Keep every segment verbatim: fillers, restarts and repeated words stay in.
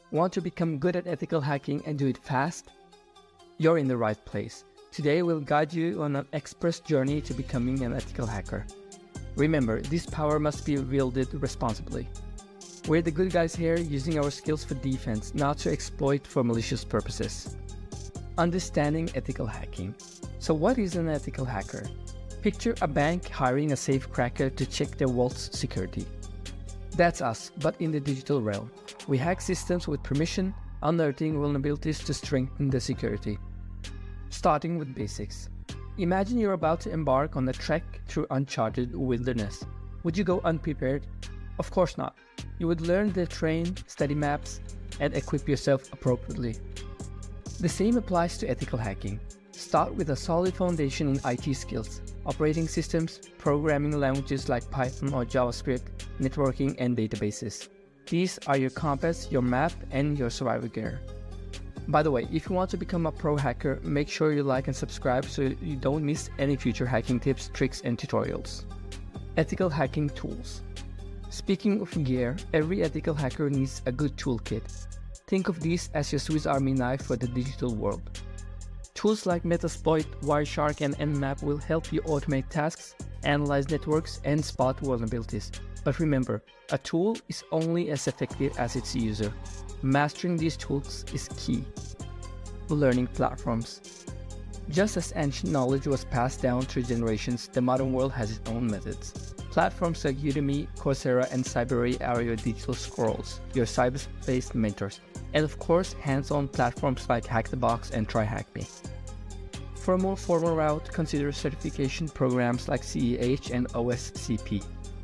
Want to become good at ethical hacking and do it fast? You're in the right place. Today we'll guide you on an express journey to becoming an ethical hacker. Remember, this power must be wielded responsibly. We're the good guys here, using our skills for defense, not to exploit for malicious purposes. Understanding ethical hacking. So what is an ethical hacker? Picture a bank hiring a safecracker to check their vault's security. That's us, but in the digital realm. We hack systems with permission, unearthing vulnerabilities to strengthen the security. Starting with basics. Imagine you're about to embark on a trek through uncharted wilderness. Would you go unprepared? Of course not. You would learn the terrain, study maps, and equip yourself appropriately. The same applies to ethical hacking. Start with a solid foundation in I T skills, operating systems, programming languages like Python or JavaScript, networking, and databases. These are your compass, your map, and your survival gear. By the way, if you want to become a pro hacker, make sure you like and subscribe so you don't miss any future hacking tips, tricks, and tutorials. Ethical hacking tools. Speaking of gear, every ethical hacker needs a good toolkit. Think of these as your Swiss Army knife for the digital world. Tools like Metasploit, Wireshark, and Nmap will help you automate tasks, analyze networks, and spot vulnerabilities. But remember, a tool is only as effective as its user. Mastering these tools is key. Learning platforms. Just as ancient knowledge was passed down through generations, the modern world has its own methods. Platforms like Udemy, Coursera, and Cybrary are your digital scrolls, your cyberspace mentors, and of course, hands-on platforms like Hack the Box and TryHackMe. For a more formal route, consider certification programs like C E H and O S C P.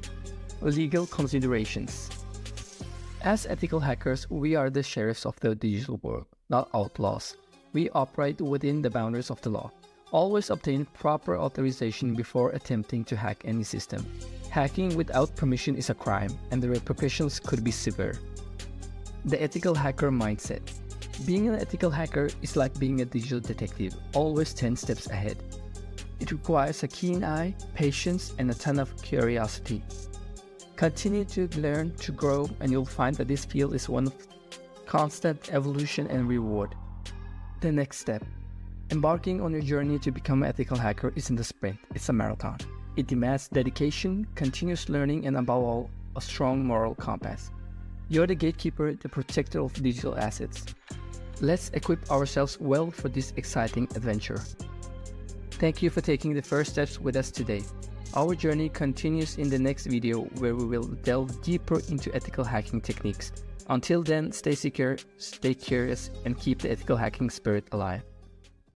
Legal considerations. As ethical hackers, we are the sheriffs of the digital world, not outlaws. We operate within the boundaries of the law. Always obtain proper authorization before attempting to hack any system. Hacking without permission is a crime, and the repercussions could be severe. The ethical hacker mindset. Being an ethical hacker is like being a digital detective, always ten steps ahead. It requires a keen eye, patience, and a ton of curiosity. Continue to learn, to grow, and you'll find that this field is one of constant evolution and reward. The next step. Embarking on your journey to become an ethical hacker isn't a sprint, it's a marathon. It demands dedication, continuous learning, and above all, a strong moral compass. You're the gatekeeper, the protector of digital assets. Let's equip ourselves well for this exciting adventure. Thank you for taking the first steps with us today. Our journey continues in the next video, where we will delve deeper into ethical hacking techniques. Until then, stay secure, stay curious, and keep the ethical hacking spirit alive.